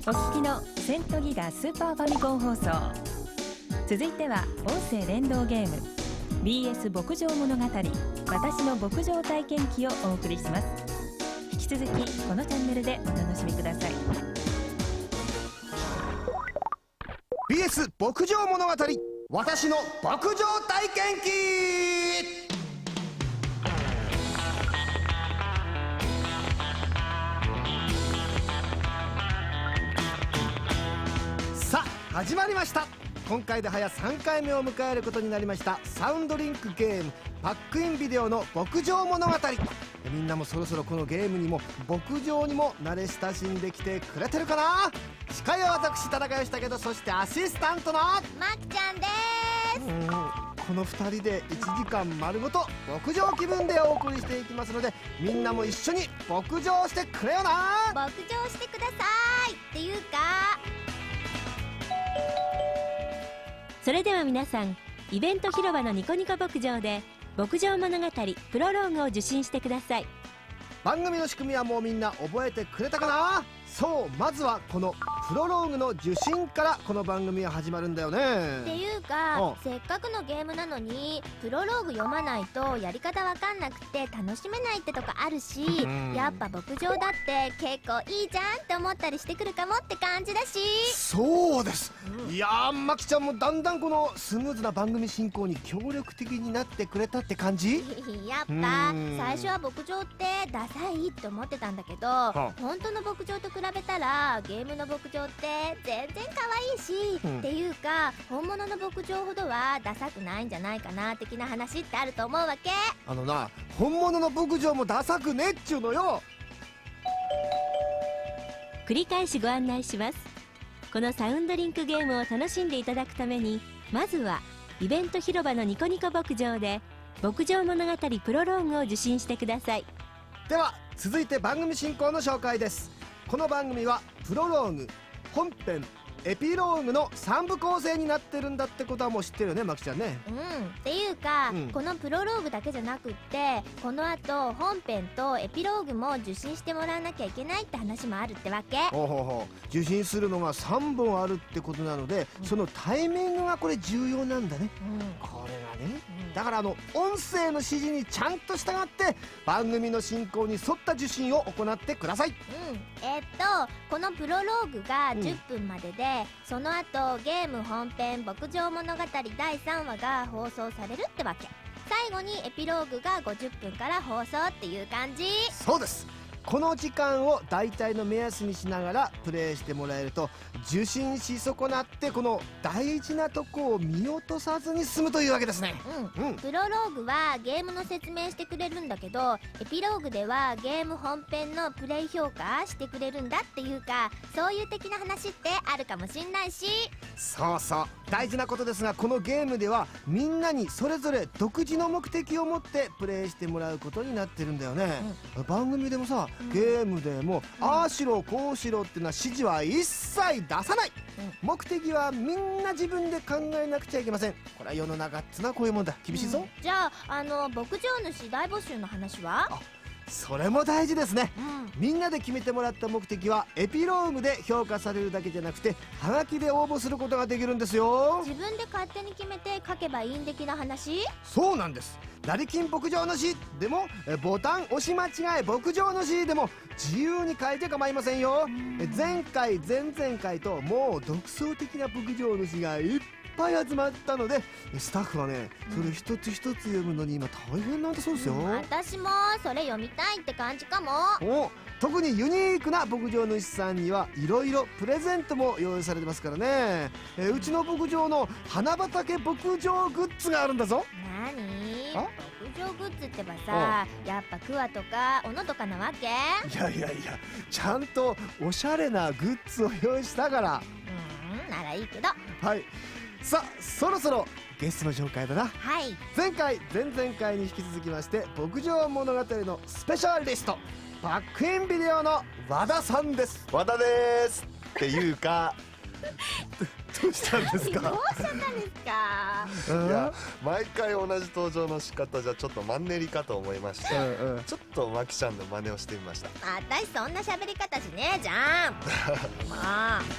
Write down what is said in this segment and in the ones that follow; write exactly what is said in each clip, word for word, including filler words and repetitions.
お聞きのセントギガスーパーファミコン放送。続いては音声連動ゲーム ビーエス 牧場物語私の牧場体験記をお送りします。引き続きこのチャンネルでお楽しみください。 ビーエス 牧場物語私の牧場体験記。さあ始まりました。今回で早さんかいめを迎えることになりましたサウンドリンクゲームパックインビデオの牧場物語。みんなもそろそろこのゲームにも牧場にも慣れ親しんできてくれてるかな。司会は私田中義武と、そしてアシスタントのまきちゃんです。 うんこのふたりでいちじかん丸ごと牧場気分でお送りしていきますので、みんなも一緒に牧場してくれよな。 牧場してくださいっていうか、 それでは皆さん、イベント広場のニコニコ牧場で牧場物語プロローグを受信してください。 番組の仕組みはもうみんな覚えてくれたかな。そう、まずはこのプロローグの受信からこの番組は始まるんだよね。 っていうか、せっかくのゲームなのにプロローグ読まないとやり方わかんなくて楽しめないってとこあるし、やっぱ牧場だって結構いいじゃんって思ったりしてくるかもって感じだし。 そうです、うん、いやーまきちゃんもだんだんこのスムーズな番組進行に協力的になってくれたって感じ。 やっぱ最初は牧場ってダサいって思ってたんだけど、本当の牧場と比べたらゲームの牧場って全然可愛いし、うん、っていうか本物の牧場ほどはダサくないんじゃないかな的な話ってあると思うわけ。 あのな、本物の牧場もダサくねっちゅうのよ。 繰り返しご案内します。このサウンドリンクゲームを楽しんでいただくために、まずはイベント広場のニコニコ牧場で牧場物語プロローグを受信してください。 では続いて番組進行の紹介です。この番組はプロローグ、本編、エピローグのさんぶ構成になってるんだってことはもう知ってるよね、まきちゃんね。 うん、っていうか、うん、このプロローグだけじゃなくってこの後本編とエピローグも受信してもらわなきゃいけないって話もあるってわけ。 ほうほうほう、受信するのがさんぼんあるってことなので、うん、そのタイミングがこれ重要なんだね、うん、これがね、うん、だからあの音声の指示にちゃんと従って番組の進行に沿った受信を行ってください。うん、 えー、っとこのプロローグがじゅっぷんまでで、うん、その後ゲーム本編牧場物語だいさんわが放送されるってわけ。最後にエピローグがごじゅっぷんから放送っていう感じ。 そうです。この時間を大体の目安にしながらプレイしてもらえると、受信し損なってこの大事なとこを見落とさずに済むというわけですね。 うん、うん、プロローグはゲームの説明してくれるんだけど、エピローグではゲーム本編のプレイ評価してくれるんだっていうか、そういう的な話ってあるかもしんないし。 そうそう、大事なことですが、このゲームではみんなにそれぞれ独自の目的を持ってプレイしてもらうことになってるんだよね、うん、番組でもさ、ゲームでも、うん、ああしろこうしろっていうのは指示は一切出さない、うん、目的はみんな自分で考えなくちゃいけません。これは世の中っつうのはこういうもんだ。厳しいぞ、 うん、じゃああの牧場主大募集の話は？ あ、それも大事ですね、うん、みんなで決めてもらった目的はエピローグで評価されるだけじゃなくて、はがきで応募することができるんですよ。 自分で勝手に決めて書けばいいん的な話？ そうなんです。成金牧場主でもボタン押し間違え牧場主でも自由に書いて構いませんよ。前回前々回ともう独創的な牧場主がいっぱい集まったので、スタッフはね、それ一つ一つ読むのに今大変なんだそうですよ、うん、 私もそれ読みたいって感じかも。 お、特にユニークな牧場主さんにはいろいろプレゼントも用意されてますからね。えー、うちの牧場の花畑牧場グッズがあるんだぞ。 なに？牧場グッズってばさ、やっぱクワとかオノとかなわけ？ いやいやいや、ちゃんとおしゃれなグッズを用意したから。 うん、ならいいけど。はい、 さあそろそろゲストの紹介だな。 はい。 前回前々回に引き続きまして、牧場物語のスペシャリスト、バックインビデオの和田さんです。 和田ですっていうかどうしたんですか？ どうしちゃったんですか？ いや、毎回同じ登場の仕方じゃちょっとマンネリかと思いまして、 うんうん、 ちょっとマキちゃんの真似をしてみました。 私そんな喋り方しねえじゃんまあ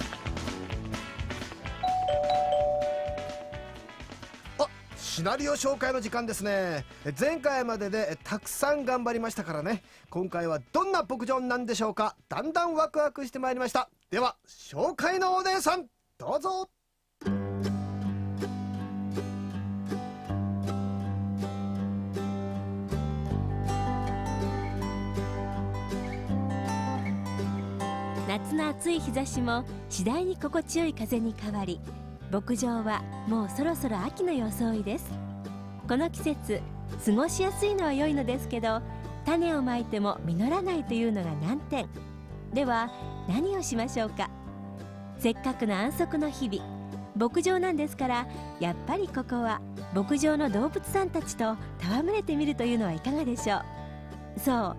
シナリオ紹介の時間ですね。前回まででたくさん頑張りましたからね。今回はどんな牧場なんでしょうか。だんだんワクワクしてまいりました。では紹介のお姉さんどうぞ。 夏の暑い日差しも次第に心地よい風に変わり、牧場はもうそろそろ秋の装いです。この季節過ごしやすいのは良いのですけど、種をまいても実らないというのが難点では、何をしましょうか。せっかくの安息の日々、牧場なんですから、やっぱりここは牧場の動物さんたちと戯れてみるというのはいかがでしょう。そう、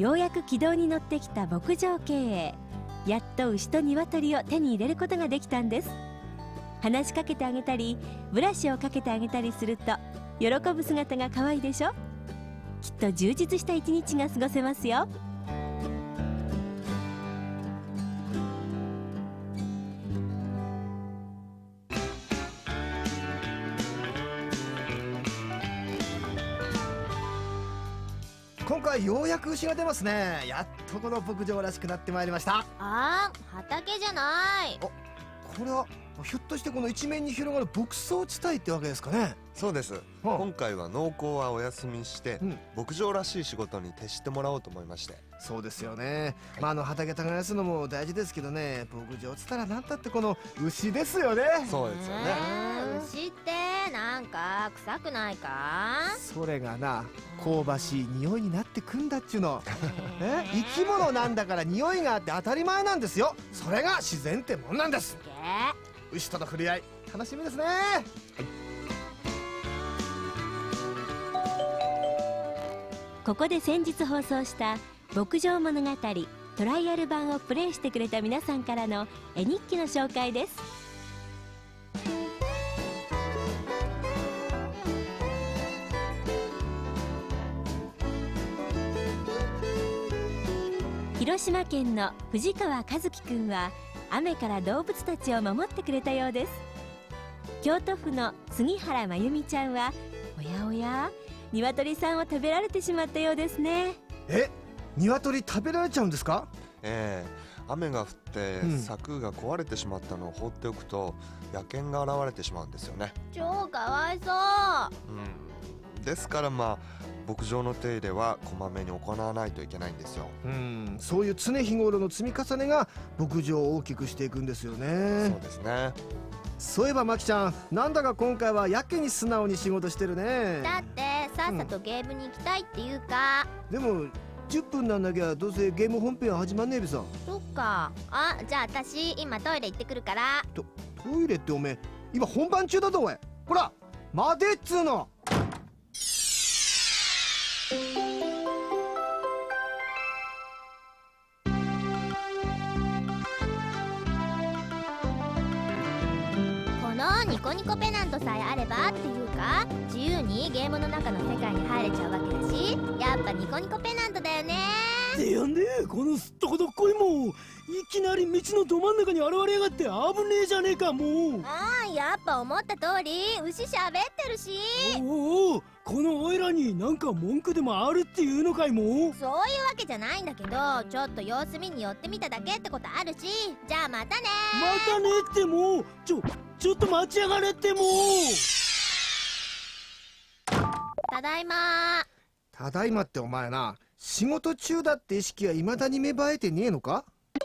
ようやく軌道に乗ってきた牧場経営、やっと牛と鶏を手に入れることができたんです。話しかけてあげたり、ブラシをかけてあげたりすると喜ぶ姿が可愛いでしょ。きっと充実した一日が過ごせますよ。 今回ようやく牛が出ますね。やっとこの牧場らしくなってまいりました。 あー、畑じゃない。 これはひょっとしてこの一面に広がる牧草地帯ってわけですかね。 そうです、 うん、 今回は農耕はお休みして、うん、牧場らしい仕事に徹してもらおうと思いまして。 そうですよね、まあ、あの畑耕すのも大事ですけどね、牧場っつったら何たってこの牛ですよね。 そうですよね、 えー、牛ってなんか臭くないか。 それがな、香ばしい匂いになってくんだっちゅうの、えー、生き物なんだから匂いがあって当たり前なんですよ。それが自然ってもんなんです。牛との触れ合い楽しみですね、はい。 ここで先日放送した牧場物語トライアル版をプレイしてくれた皆さんからの絵日記の紹介です。広島県の藤川和樹くんは雨から動物たちを守ってくれたようです。京都府の杉原真由美ちゃんは、おやおや鶏さんを食べられてしまったようですね。 え、鶏食べられちゃうんですか？ ええー、雨が降って柵が壊れてしまったのを放っておくと、野犬が現れてしまうんですよね。 超かわいそう。 うん、ですからまあ牧場の手入れはこまめに行わないといけないんですよ。 うん、そういう常日頃の積み重ねが牧場を大きくしていくんですよね。 そうですね。 そういえばマキちゃん、なんだか今回はやけに素直に仕事してるね。 だってさっさとゲームに行きたいっていうか、 うん、でもじゅっぷんなんだきゃどうせゲーム本編は始まんねえべさ。 そっか。あ、じゃあ私今トイレ行ってくるから。 ト, トイレっておめえ今本番中だぞおい。ほら待てっつーの。 ニコニコペナントさえあればっていうか、自由にゲームの中の世界に入れちゃうわけだし、やっぱニコニコペナントだよね。 でやんでこのすっとこどっこいもいきなり道のど真ん中に現れやがって危ねえじゃねえかもう。 ああ、やっぱ思った通り牛喋ってるし。 おお、このおいらになんか文句でもあるっていうのかいもう。 そういうわけじゃないんだけど、ちょっと様子見に寄ってみただけってことあるし。じゃあまたね。 またねってもうちょちょっと待ちやがれってもう。 ただいま。 ただいまってお前な、仕事中だって意識は未だに芽生えてねえのか？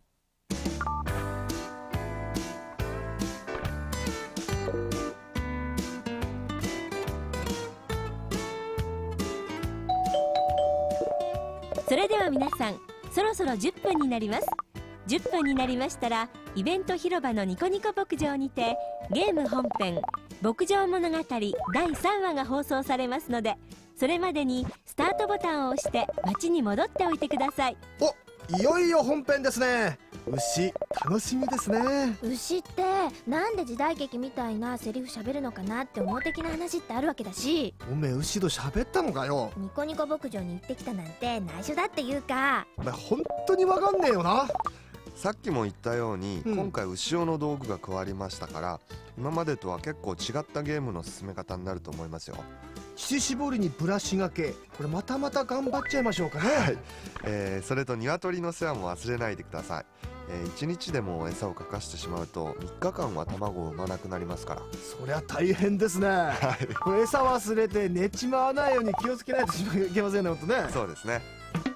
それでは皆さん、そろそろじゅっぷんになります。じゅっぷんになりましたら、イベント広場のニコニコ牧場にてゲーム本編牧場物語だいさんわが放送されますので、それまでにスタートボタンを押して街に戻っておいてください。 お、 いよいよ本編ですね。牛楽しみですね。 牛ってなんで時代劇みたいなセリフ喋るのかなって思う的な話ってあるわけだし、 おめえ牛と喋ったのかよ。 ニコニコ牧場に行ってきたなんて内緒だっていうか。 お前本当にわかんねえよな。 さっきも言ったように、 うん今回牛尾の道具が加わりましたから、今までとは結構違ったゲームの進め方になると思いますよ。 乳搾りにブラシがけ、これまたまた頑張っちゃいましょうかね。 はい、えーそれと鶏の世話も忘れないでください。えー、いちにちでも餌をかかしてしまうとみっかかんは卵を産まなくなりますから。 そりゃ大変ですね。これ餌忘れて寝ちまわないように気をつけないといけませんね、ほんとね。 そうですね。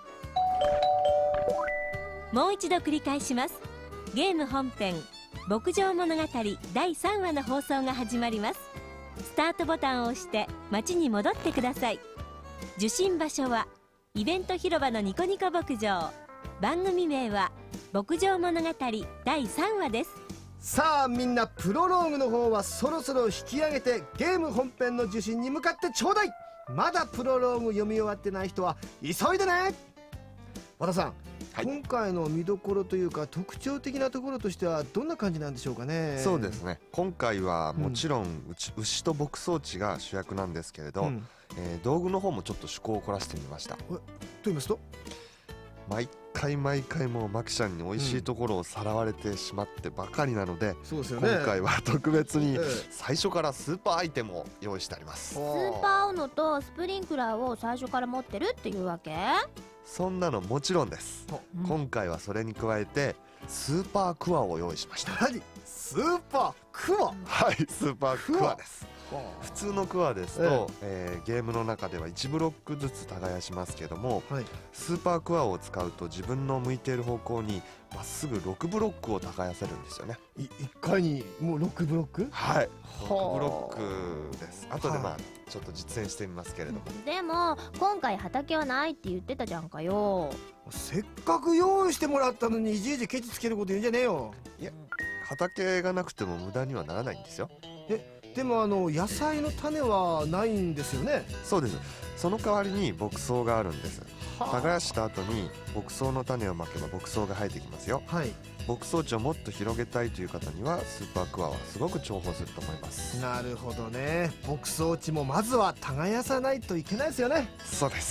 もう一度繰り返します。ゲーム本編牧場物語だいさんわの放送が始まります。スタートボタンを押して街に戻ってください。受信場所はイベント広場のニコニコ牧場。番組名は牧場物語だいさんわです。 さあみんな、プロローグの方はそろそろ引き上げてゲーム本編の受信に向かってちょうだい。まだプロローグ読み終わってない人は急いでね。和田さん、 はい、 今回の見どころというか特徴的なところとしてはどんな感じなんでしょうかね。 そうですね。今回はもちろん、うん、牛と牧草地が主役なんですけれど、うん、えー、道具の方もちょっと趣向を凝らしてみました。 と言いますと、 毎回毎回もうマキちゃんに美味しいところをさらわれてしまってばかりなので、 そうですよね、 今回は特別に最初からスーパーアイテムを用意してあります。 スーパーオノとスプリンクラーを最初から持ってるっていうわけ？ そんなのもちろんです、うん、今回はそれに加えてスーパークワを用意しました。 何？スーパークワ？ はい、スーパークワです。普通のクワですと、えええー、ゲームの中ではいちブロックずつ耕しますけども、はい、スーパークワを使うと自分の向いている方向にまっすぐろくブロックを耕せるんですよね。 いいっかいにもうろくブロック？ はい、ろくブロックです。後でまあちょっと実演してみますけれども、 でも今回畑はないって言ってたじゃんかよ。 せっかく用意してもらったのにいちいちケチつけること言うんじゃねえよ。 いや、畑がなくても無駄にはならないんですよ。 えでもあの野菜の種はないんですよね。 そうです。その代わりに牧草があるんです。耕した後に牧草の種をまけば牧草が生えてきますよ。はい、牧草地をもっと広げたいという方にはスーパークワはすごく重宝すると思います。 なるほどね。牧草地もまずは耕さないといけないですよね。 そうです。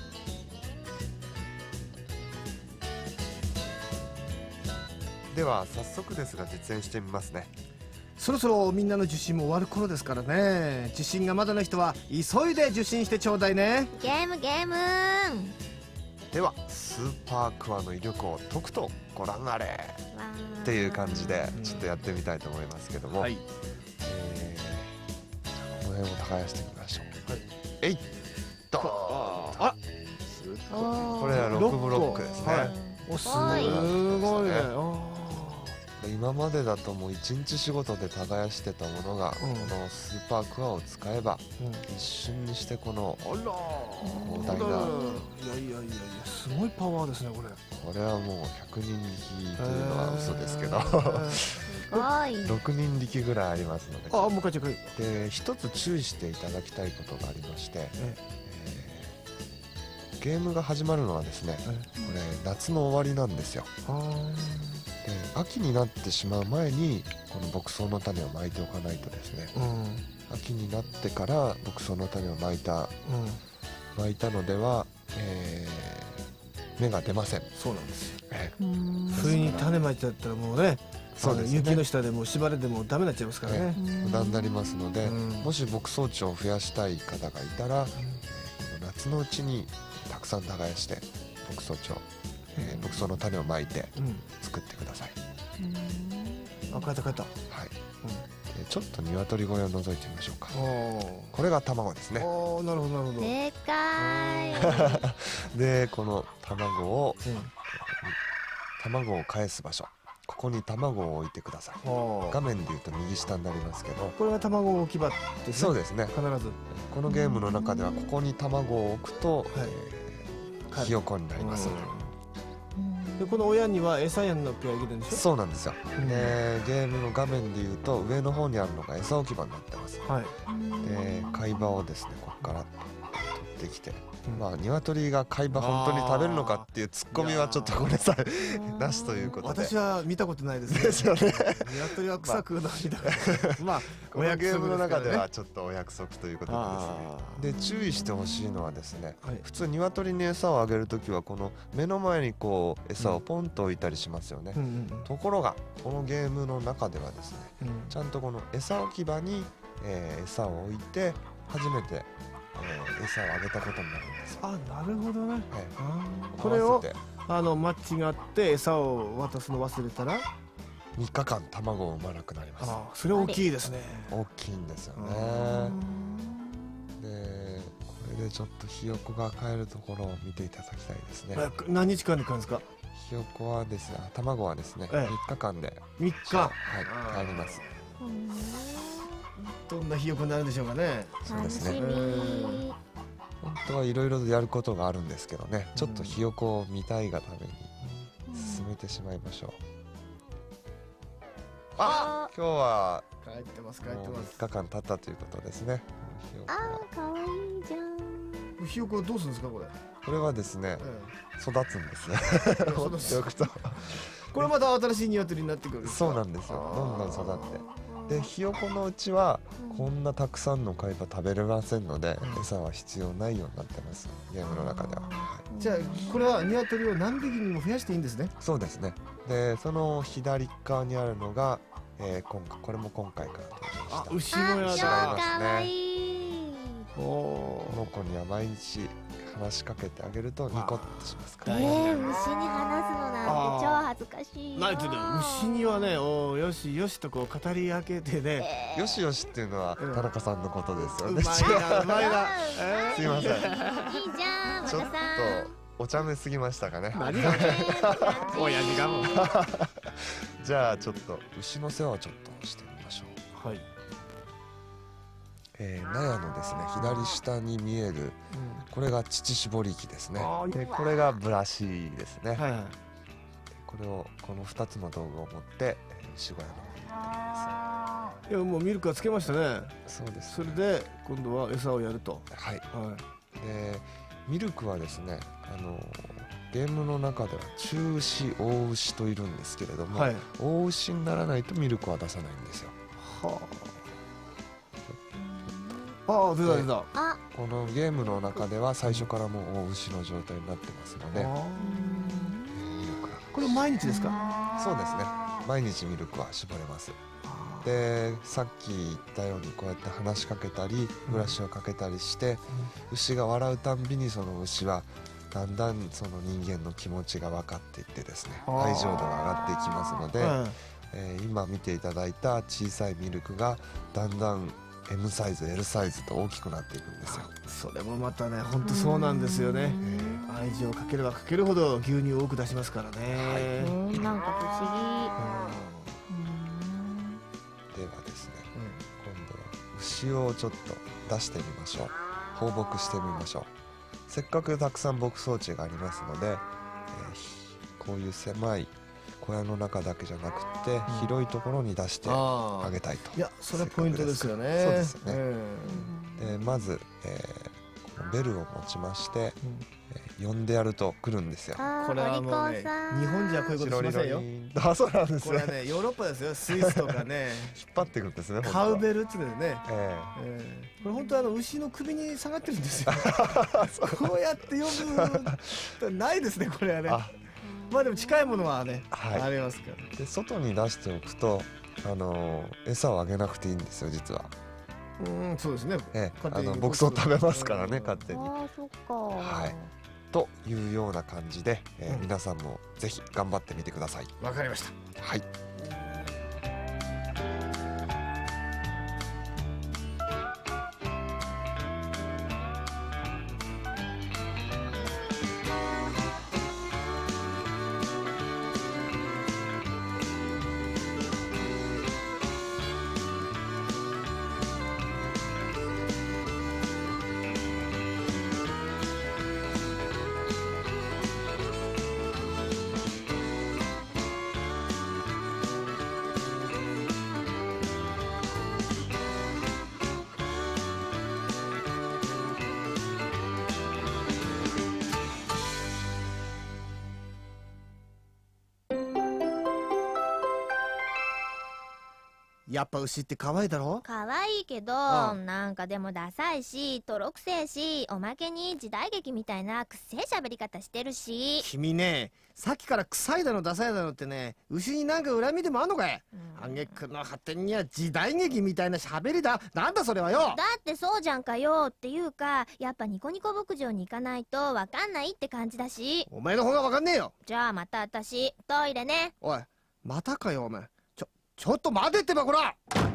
では早速ですが実演してみますね。 そろそろみんなの受信も終わる頃ですからね。受信がまだの人は急いで受信してちょうだいね。 ゲームゲーム。 ではスーパークワの威力を解くとご覧あれっていう感じでちょっとやってみたいと思いますけども、はい、えー、この辺を耕してみましょう。はい、えいっと、あ、これはろくブロックですね。はい、 お、すごいね。 今までだともう一日仕事で耕してたものが、うん、このスーパークワを使えば、うん、一瞬にしてこの広大な、いやいやいやいやすごいパワーですねこれ。 これはもうひゃくにん力というのは嘘ですけど、ろくにん力ぐらいありますので。 あ、もう一回チェック。 で一つ注意していただきたいことがありまして、えー、ゲームが始まるのはですね、これ夏の終わりなんですよ。で秋になってしまう前にこの牧草の種をまいておかないとですね、うん、秋になってから牧草の種をまいた、うん、まいたのでは、えー、芽が出ません。 そうなんですよ、えー、冬に種まいちゃったらもうね、そうですね、雪の下でも縛れでもダメになっちゃいますからね、 無駄になりますので、うん、もし牧草地を増やしたい方がいたら、うん、この夏のうちにたくさん耕して牧草地をえー、牧草の種をまいて作ってください。 うん、あ、変えた変えた。 はい、うん、でちょっと鶏小屋を覗いてみましょうか。これが卵ですね。 おー、なるほどなるほど。 でかい。でこの卵を、うん、卵を返す場所、ここに卵を置いてください。画面でいうと右下になりますけど、 これが卵置き場ですね。 そうですね。 必ずこのゲームの中ではここに卵を置くと、はい、えー、ひよこになります。 でこの親には餌やんのっけがいけるんでしょ。 そうなんですよ、うん、でゲームの画面でいうと上の方にあるのが餌置き場になってます。はい、で貝場をですねここから取っってきて、まあ鶏が海馬本当に食べるのかっていうツッコミはちょっとごめんなさいなしということで。 私は見たことないですね。 ですよね。 鶏は臭くないだろう。まあこのゲームの中ではちょっとお約束ということでですね。で注意してほしいのはですね、はい、普通鶏に餌をあげるときはこの目の前にこう餌をポンと置いたりしますよね、うんうんうん、ところがこのゲームの中ではですね、うん、ちゃんとこの餌置き場に、えー、餌を置いて初めて、えー、餌をあげたことになるんですよ。 あ、なるほどね、はい、これをあの間違って餌を渡すの忘れたらみっかかん卵を産まなくなります。 あ、それ大きいですね。 大きいんですよね。でこれでちょっとひよこが帰るところを見ていただきたいですね。 何日間で帰るんですか？ ひよこはですね、卵はですね、ええ、みっかかんでみっか、 はい、帰ります。 どんなひよこになるんでしょうかね。 そうですね。本当はいろいろやることがあるんですけどね、ちょっとひよこを見たいがために進めてしまいましょう。あ、今日は帰ってます帰ってます。 みっかかん経ったということですね。 あー、かわいいじゃん。 ひよこどうするんですかこれ？ これはですね、ええ、育つんですね。放っておくとこれまた新しい鶏になってくる。 そうなんですよ。どんどん育って、でひよこのうちはこんなたくさんの海馬食べれませんので、うん、餌は必要ないようになってます、ゲームの中では。はい、 じゃあこれは鶏を何匹にも増やしていいんですね。 そうですね。でその左側にあるのが、えー、今回これも今回から登場した牛のやつ。 がいますね。かわいい。 おこの子には毎日話しかけてあげるとニコッとしますから。 えー、牛に話すのなんて超恥ずかしいな。 ないけど牛にはね、およしよしとこう語り明けてね、 えー、よしよしっていうのは田中さんのことですよね。 うまいなうまいな、 えー、すいません。いいじゃん。 ちょっとお茶目すぎましたかね。 何が親父がもうじゃあちょっと牛の世話をちょっとしてみましょう。はい。えー、納屋のですね左下に見える、うん、これが乳搾り機ですね。でこれがブラシですね。はいはい、これをこのふたつの道具を持って、えー、牛小屋の方に行ってください。いやもうミルクはつけましたね。 そうです、 ね。それで今度は餌をやると。 はい。はい、でミルクはですね、あのゲームの中では中牛大牛といるんですけれども、はい、大牛にならないとミルクは出さないんですよ。はあ。 ああ出た出た。 このゲームの中では最初からもう大牛の状態になってますので、ミルクはこれ毎日ですか？ そうですね、毎日ミルクは絞れます。でさっき言ったようにこうやって話しかけたりブラシをかけたりして、うん、牛が笑うたんびにその牛はだんだんその人間の気持ちが分かっていってですね、愛情度が上がっていきますので、えー、今見ていただいた小さいミルクがだんだんエム サイズ エル サイズと大きくなっていくんですよ。 それもまたね本当そうなんですよね。愛情をかければかけるほど牛乳を多く出しますからね。 はい、なんか不思議。 ではですね、うん、今度は牛をちょっと出してみましょう。放牧してみましょう。せっかくたくさん牧草地がありますので、えー、こういう狭い小屋の中だけじゃなくて、うん、広いところに出してあげたいと。 いやそれはポイントですよね。 そうですよね。でまず、えー、このベルを持ちまして、うんえー、呼んでやると来るんですよ。 これはもうね日本じゃこういうことしませんよ。 あ、そうなんですよ。これはねヨーロッパですよ。スイスとかね引っ張っていくんですね。 カウベルっていうのね、えーえー、これ本当あの牛の首に下がってるんですよこうやって呼ぶないですねこれはね。まあでも近いものはね、はい、ありますから。 で外に出しておくと、あのー、餌をあげなくていいんですよ実は。 うんそうですね。 ええ、あの牧草食べますからね勝手に。 ああそっか。 はい。というような感じで、えーうん、皆さんもぜひ頑張ってみてください。 わかりました。 はい。 やっぱ牛って可愛いだろ。 可愛いけど、 うん、 なんかでもダサいしとろくせえし、おまけに時代劇みたいなくっせえ喋り方してるし。 君ね、さっきから臭いだのダサいだのってね、牛になんか恨みでもあんのかい。あげくの果てには時代劇みたいな喋りだ。なんだそれはよ。 だってそうじゃんかよ。っていうかやっぱニコニコ牧場に行かないとわかんないって感じだし。 お前の方がわかんねえよ。 じゃあまた私トイレね。 おい、またかよお前。ちょちょっと待てってばこら。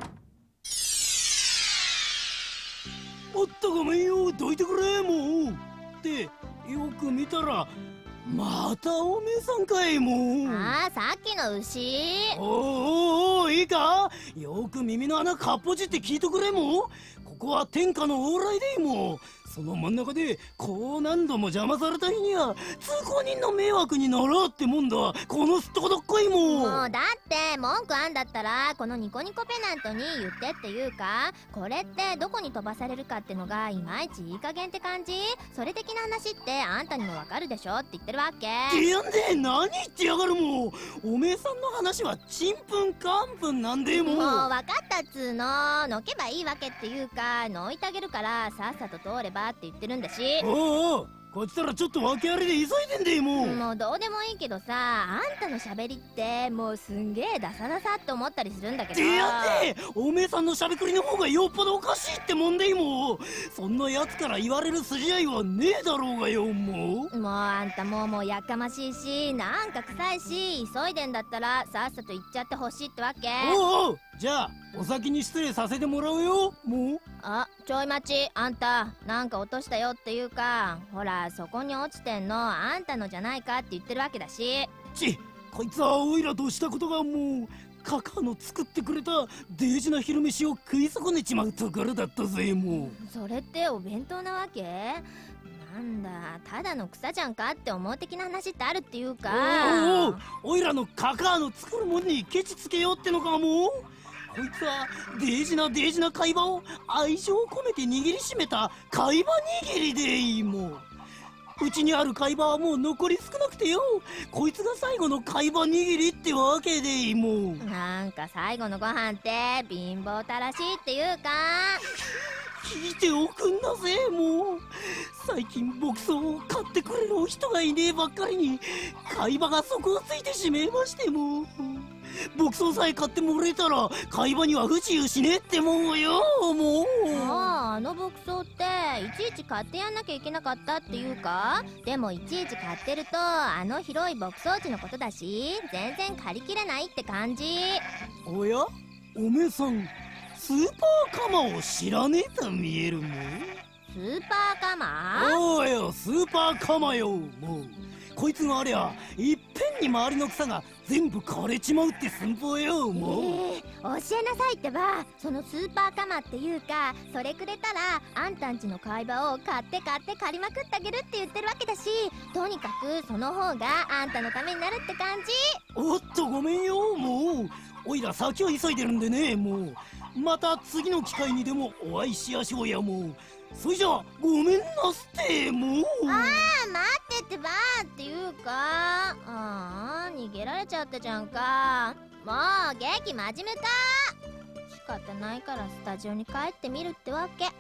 おっとごめんよ、どいてくれもう。ってよく見たらまたおめえさんかいもう。 ああ、さっきの牛。 おーおーおー、いいか、よく耳の穴かっぽじって聞いてくれもう。ここは天下の往来でもう。その真ん中でこう何度も邪魔された日には通行人の迷惑になろうってもんだ、このすっとこどっこいもう。 もうだって文句あんだったらこのニコニコペナントに言ってっていうか、これってどこに飛ばされるかってのがいまいちいい加減って感じ。それ的な話ってあんたにもわかるでしょって言ってるわけ。 ってやんで何言ってやがるもう。おめえさんの話はちんぷんかんぷんなんでもう。 もう分かったっつーの。のけばいいわけっていうか、のいてあげるからさっさと通ればって言ってるんだし。 おうおう、こっちたらちょっと訳ありで急いでんでもう。 もうどうでもいいけどさ、あんたのしゃべりってもうすんげえダサダサって思ったりするんだけど。 ってやっておめえさんのしゃべくりの方がよっぽどおかしいってもんでもう。そんなやつから言われる筋合いはねえだろうがよもう。 もうあんたもうもうやかましいし、なんか臭いし、急いでんだったらさっさと行っちゃってほしいってわけ。 おうおう、じゃあお先に失礼させてもらうよもう。 あ、ちょい待ち、あんたなんか落としたよっていうか、ほらそこに落ちてんのあんたのじゃないかって言ってるわけだし。 ち、こいつはおいらとしたことがもうカカの作ってくれた大事な昼飯を食い損ねちまうところだったぜもう。 それってお弁当なわけ？なんだ、ただの草じゃんかって思う的な話ってあるっていうか。 おうおう、おいらのカカの作るもんにケチつけようってのかもう。こいつは大事な大事な貝羽を愛情を込めて握りしめた貝羽握りでいいもう。うちにある貝羽はもう残り少なくてよ、こいつが最後の貝羽握りってわけでいいもう。 なんか最後のご飯って貧乏たらしいっていうか。 聞いておくんだぜもう。最近牧草を買ってくれるお人がいねえばっかりに貝羽が底をついてしまいましてもう。牧草さえ買ってもらえたら貝羽には不自由しねえってもうよもう。 ああ、あの牧草っていちいち買ってやんなきゃいけなかったっていうか。でもいちいち買ってるとあの広い牧草地のことだし、全然借りきれないって感じ。 おや、おめえさんスーパーカマを知らねえと見えるもん。 スーパーカマ？ おうよ、スーパーカマよもう。こいつがありゃいっぺんに周りの草が全部枯れちまうって寸法よもう。 えー、教えなさいってば。そのスーパーカマっていうか、それくれたらあんたんちの貝羽を買って買って借りまくってあげるって言ってるわけだし、とにかくその方があんたのためになるって感じ。 おっとごめんよもう。おいら先を急いでるんでねもう。また次の機会にでもお会いしやしょうやもう。それじゃごめんなすってもう。 ああ、待ってってばっていうか。ああ、逃げられちゃったじゃんか。もう劇真面目か。仕方ないからスタジオに帰ってみるってわけ。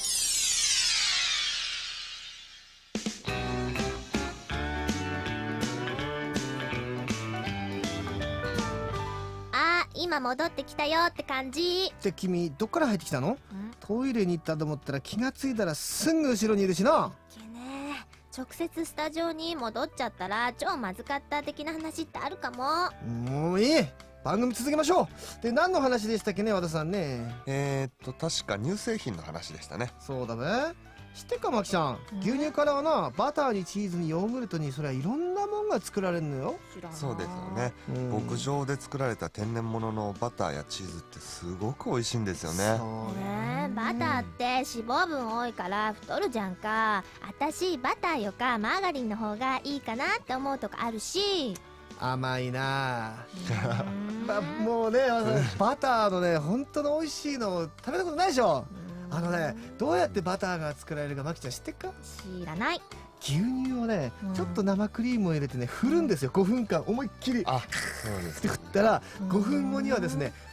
あ、今戻ってきたよって感じ。 って君どっから入ってきたの？トイレに行ったと思ったら気がついたらすぐ後ろにいるしな。 けねえ、直接スタジオに戻っちゃったら超まずかった的な話ってあるかも。 もういい、番組続けましょう。で、何の話でしたっけね和田さんね。 えー、っと確か乳製品の話でしたね。 そうだべ。知ってっかマキちゃん、牛乳からはなバターにチーズにヨーグルトに、そりゃいろんなもんが作られるのよ。 そうですよね、うん、牧場で作られた天然物のバターやチーズってすごく美味しいんですよね。 そうね、バターって脂肪分多いから太るじゃんか。あたしバターよかマーガリンの方がいいかなって思うとこあるし。 甘いなまあもうねバターのね本当の美味しいの食べたことないでしょ。あのね、どうやってバターが作られるかマキちゃん知ってっか？ 知らない。 牛乳をね、 うん、 ちょっと生クリームを入れてね振るんですよ、ごふんかん思いっきり。 あ、そうです、 で振ったらごふんごにはですね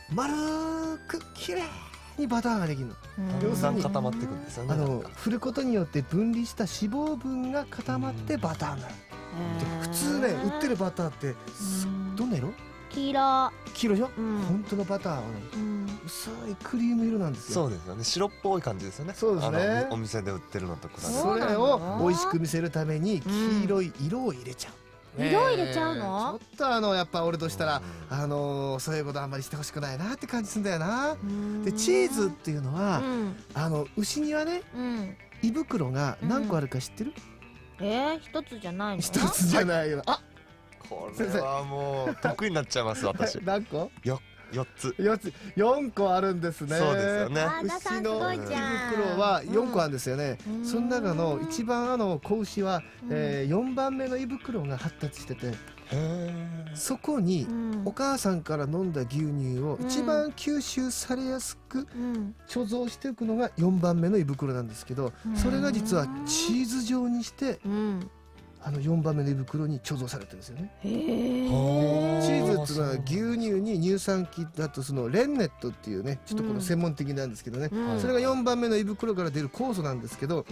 丸くきれいにバターができるの。要するに固まっていくんですよね。 あの振ることによって分離した脂肪分が固まってバターになる。で普通ね売ってるバターってどんな色？ 黄色。 黄色でしょ、 うん、 本当のバターはね、うん、薄いクリーム色なんですよ。 そうですよね。白っぽい感じですよね。 そうですね。 お店で売ってるのと比べてそれを美味しく見せるために黄色い色を入れちゃう。 うん、色入れちゃうの？ ちょっとあのやっぱ俺としたら、うん、あのー、そういうことあんまりしてほしくないなって感じするんだよな。でチーズっていうのは、うん、あの牛にはね、うん、胃袋が何個あるか知ってる？ うん、えー、一つじゃないの？ 一つじゃないよ。あ、 これはもう得意になっちゃいます私。 何個？ よよっつよっつよんこあるんですね。 そうですよね。 牛の胃袋はよんこあるんですよね。うん、その中の一番あの子牛は、うん、えー、よんばんめの胃袋が発達してて、そこにお母さんから飲んだ牛乳を一番吸収されやすく貯蔵していくのがよんばんめの胃袋なんですけど、それが実はチーズ状にして、うん、あのよんばんめの胃袋に貯蔵されてるんですよね。へー。チーズっていうのは牛乳に乳酸菌だとそのレンネットっていうね、ちょっとこの専門的なんですけどね、うん、それがよんばんめの胃袋から出る酵素なんですけど、うん、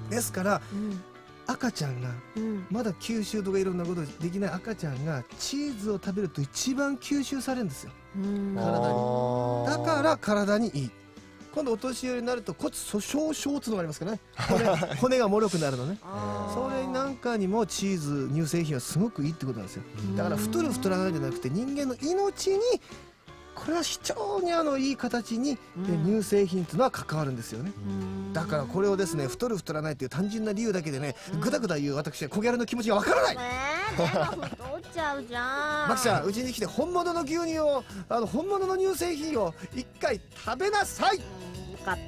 ですから、うん、赤ちゃんが、うん、まだ吸収とかいろんなことできない赤ちゃんがチーズを食べると一番吸収されるんですよ、うん、体に。だから体にいい。今度お年寄りになると骨粗しょう症っていうのがありますからね、骨, 骨が脆くなるのね。それなんかにもチーズ乳製品はすごくいいってことなんですよ。だから太る太らないじゃなくて人間の命にこれは非常にあのいい形に乳製品っていうのは関わるんですよね。だからこれをですね太る太らないっていう単純な理由だけでねぐだぐだ言う私は小ギャルの気持ちがわからない。 えー、でも太っちゃうじゃん。 マキちゃんうちに来て本物の牛乳をあの本物の乳製品を一回食べなさい。 分かった。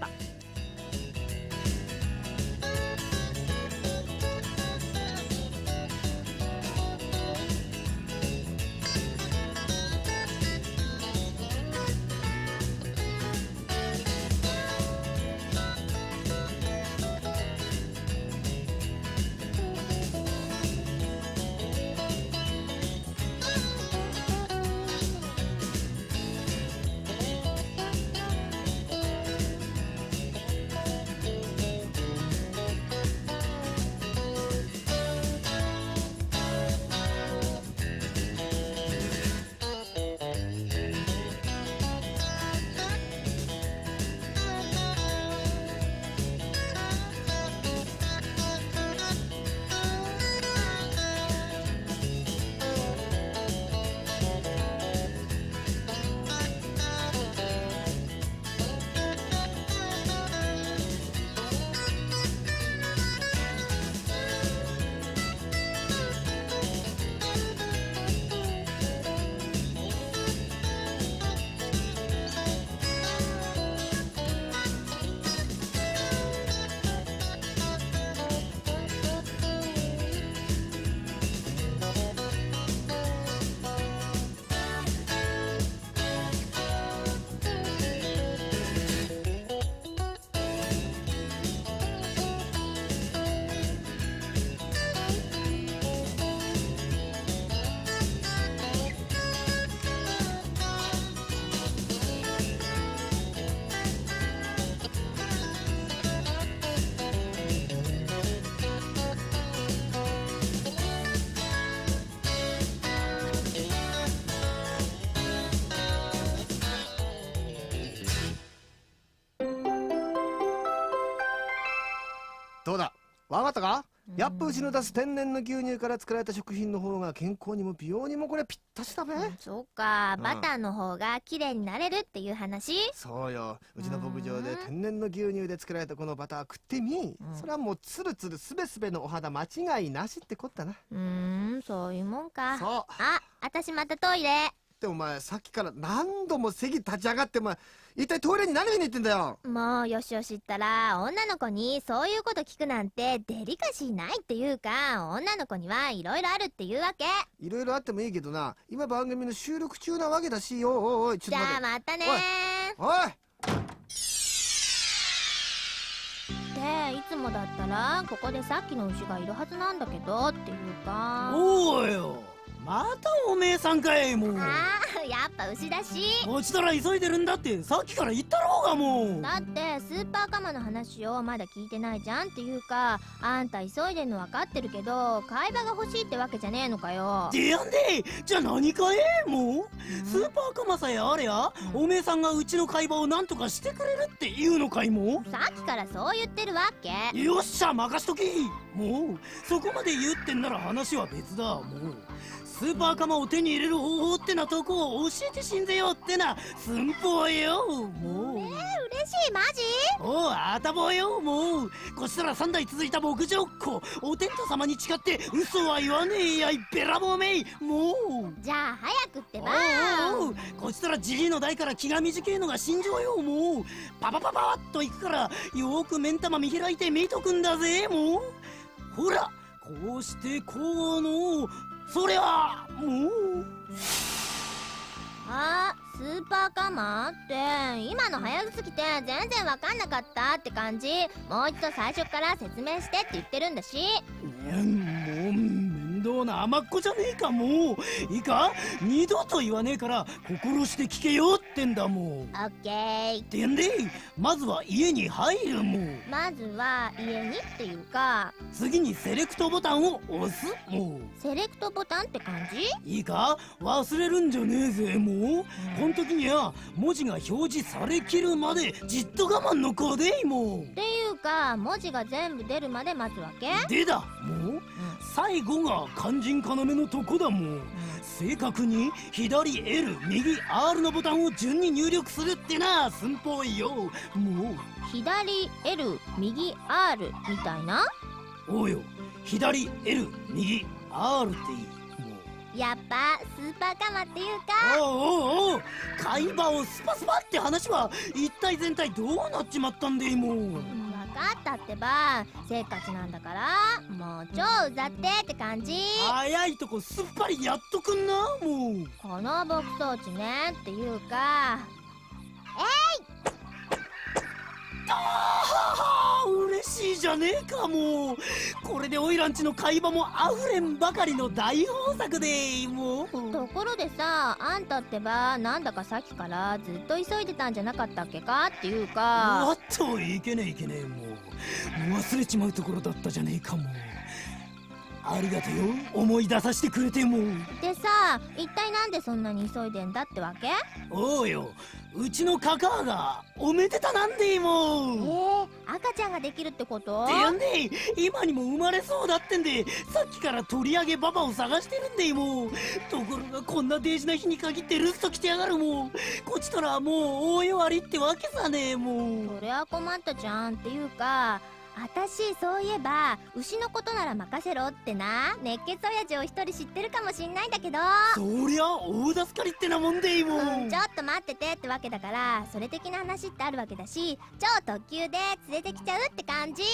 どうだわかったか？やっぱうちの出す天然の牛乳から作られた食品の方が健康にも美容にもこれぴったしだべ、うん、 そうか、バターの方が綺麗になれるっていう話？ そうよ、うちの牧場で天然の牛乳で作られたこのバター食ってみ、うん、それはもうツルツルすべすべのお肌間違いなしってこったな。 うーん、そういうもんか。 そう。 あ、私またトイレ。 ってお前さっきから何度も席立ち上がってお前一体トイレに何しに行ってんだよ。 もうよしよしったら女の子にそういうこと聞くなんてデリカシーないっていうか、女の子にはいろいろあるっていうわけ。 いろいろあってもいいけどな、今番組の収録中なわけだしよ。おいおいちょっと待って。 じゃあまたねー。おいおいで、いつもだったらここでさっきの牛がいるはずなんだけどっていうか。 おうよ、 またおめえさんかい。もうあー、やっぱ牛だし。 こちとら急いでるんだってさっきから言ったろうが。もうだってスーパーカマの話をまだ聞いてないじゃん。っていうか、あんた急いでんの分かってるけど会話が欲しいってわけじゃねえのかよ。 でやんで、じゃあ何かえ。もうスーパーカマさえあれや、おめえさんがうちの会話をなんとかしてくれるって言うのかい。もうさっきからそう言ってるわけ。 よっしゃ任しとき。もうそこまで言ってんなら話は別だ。もうスーパーカマを手に入れる方法ってなとこを教えてしんぜよってな寸法よ。もうえー、嬉しい。マジ？ おうあたぼうよ。もうこちとらさんだい続いた牧場っ子お天道様に誓って嘘は言わねえやいべらぼうめい。もうじゃあ早くってば。 おうおうこちとらじじいの代から気が短いのが心情よ。もうパパパパッといくからよーく目ん玉見開いて見とくんだぜ。もうほらこうしてこうのそりゃもう。 あ、スーパーカマって今の早すぎて全然わかんなかったって感じ。もう一度最初から説明してって言ってるんだし。 うんもう面倒な甘っ子じゃねえか。もういいか、二度と言わねえから心して聞けよってんだ。もうオッケー。 てんでまずは家に入る。もうまずは家にっていうか、 次にセレクトボタンを押す。もうセレクトボタンって感じ？ いいか忘れるんじゃねえぜ。もう、うん、この時には文字が表示されきるまでじっと我慢の子でい。もうっていうか文字が全部出るまで待つわけでだ。もう、うん、最後が肝心要のとこだ。もう、うん、正確に左 エル 右 アール のボタンを順に入力するってな寸法よ。もう左 エル 右 アール みたいな。 おうよ左 エル 右 アール っていい。 やっぱスーパーカマっていうか。 おうおうおう会話をスパスパって話は一体全体どうなっちまったんでい。もう分かったってば、せっかちなんだからもう超うざってって感じ。 早いとこすっぱりやっとくんな。もうこの牧草地ねっていうか、えいああ嬉しいじゃねえか。もうこれでオイラんちの会話もあふれんばかりの大豊作で。もうところでさ、あんたってばなんだかさっきからずっと急いでたんじゃなかったっけかっていうか。 おっといけねえいけねえ。もうもう忘れちまうところだったじゃねえか。もうありがとよ思い出させてくれて。もでさ、一体なんでそんなに急いでんだってわけ？ おうようちのカカアがおめでたなんで。もうえー、赤ちゃんができるってこと？ ってやんで今にも生まれそうだってんでさっきから取り上げババを探してるんで。もうところがこんな大事な日に限って留守と来てやがる。もうこっちとらもう大弱りってわけさね。もうそりゃ困ったじゃん。っていうかあたしそういえば牛のことなら任せろってな熱血親父を一人知ってるかもしんないんだけど。 そりゃ大助かりってなもんで。もう、 うん、ちょっと待っててってわけだから、それ的な話ってあるわけだし、超特急で連れてきちゃうって感じ。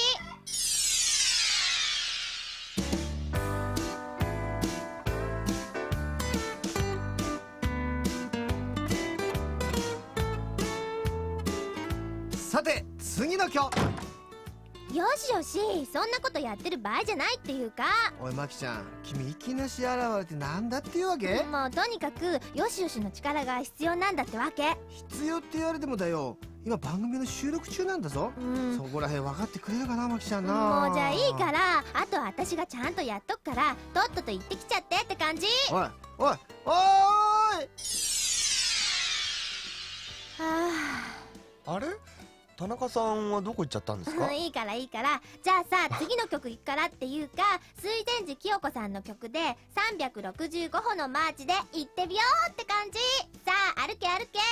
さて次の今日。 よしよし、そんなことやってる場合じゃないっていうか。 おいマキちゃん、君いきなし現れてなんだっていうわけ？ もうとにかくよしよしの力が必要なんだってわけ。 必要って言われてもだよ、今番組の収録中なんだぞ。 うん、 そこらへん分かってくれるかなマキちゃんな。 もうじゃあいいから、あとは私がちゃんとやっとくからとっとと行ってきちゃってって感じ。 おいおいおーい。 はあれ田中さんはどこ行っちゃったんですか？ いいからいいから、じゃあさ次の曲行くからっていうか、水前寺清子さんの曲でさんびゃくろくじゅうごほのマーチで行ってみようって感じ。さあ歩け歩け。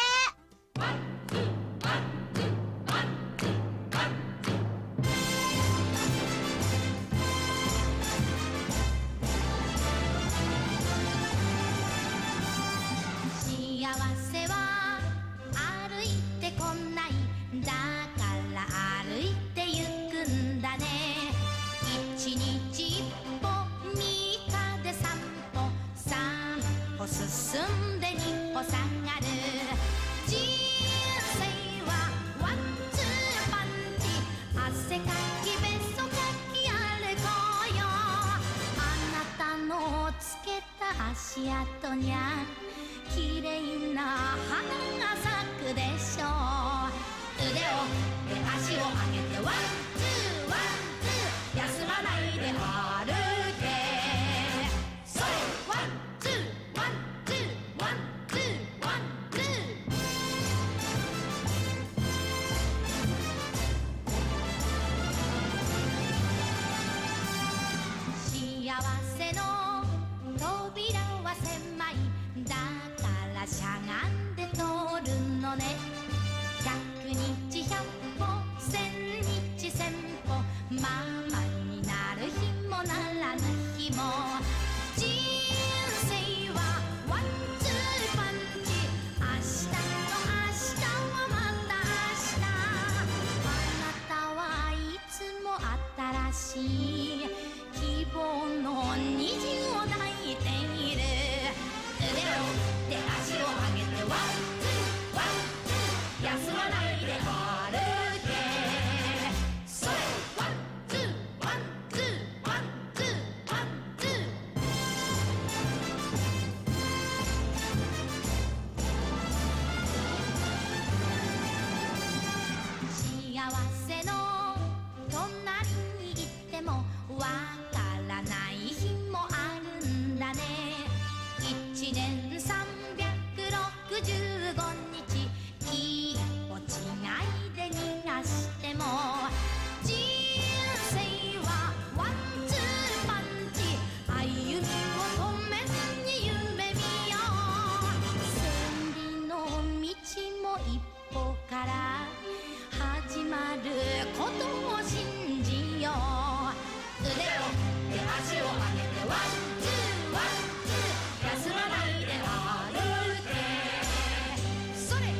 幸せは歩いてこないだから歩いてゆくんだね。一日一歩三日で三歩三歩進んで二歩下がる。人足跡にゃ綺麗な花が咲くでしょう。腕をで足を上げてワンツーワンツー休まないで歩け。それワンツーワンツーワンツーワンツー。幸せの扉は狭いだからしゃがんで通るのね。百日百歩千日千歩ママになる日もならぬ日も人生はワンツーパンチ。明日の明日はまた明日。あなたはいつも新しい希望の虹を抱いている。腕をで足を上げてワンツーワンツー休まないで歩け。それワンツーワンツーワンツーワンツー。幸せの隣に行ってもわからない日もあるんだね。一年さんびゃくろくじゅうごにちいいおちがいで逃がしても人生はワンツーパンチ。歩みを止めずに夢見よう。千里の道も一歩から始まることを信じよう。腕をで足を上げてワンツーワンツー休まないで歩け。それワンツーワンツーワンツーワンツーワン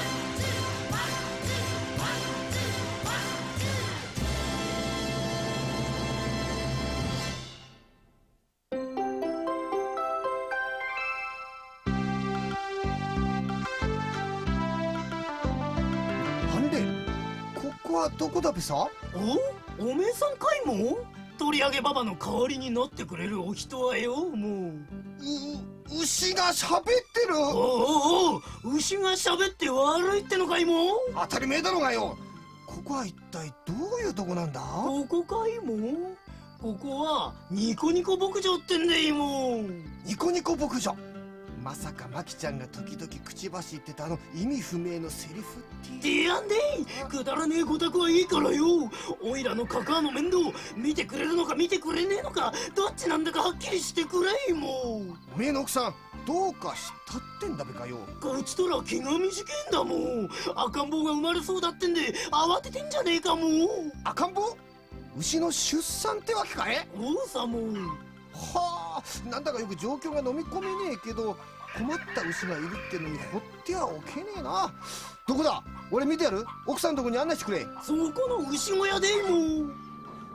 ハンデ、ここはどこだべさ？ おおめえさんかいも取り上げババの代わりになってくれるお人はよ。もうう牛が喋ってる。 おうおうおう、牛が喋って悪いってのかいも。 当たり前だろうがよ。ここは一体どういうとこなんだ？ ここかいも。ここはニコニコ牧場ってんでいも。 ニコニコ牧場。まさかマキちゃんが時々口走ってたあの意味不明のセリフってでやんでくだらねえごたくはいいからよ。おいらのカカアの面倒見てくれるのか見てくれねえのかどっちなんだかはっきりしてくれいも。 おめえの奥さんどうかしたってんだべかよ。 こっちとら気が短いんだもん。赤ん坊が生まれそうだってんで慌ててんじゃねえかも。 赤ん坊？牛の出産ってわけかい？ おうさも。 はあ、なんだかよく状況が飲み込めねえけど困った牛がいるってのにほってはおけねえな。どこだ？俺見てやる。奥さんのとこに案内してくれ。 そこの牛小屋でいも。もももも